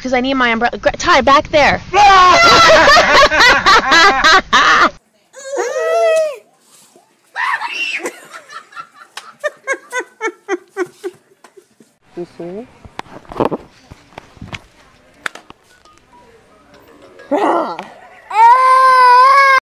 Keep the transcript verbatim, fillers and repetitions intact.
because I need my umbrella. Gra Ty, back there. You serious?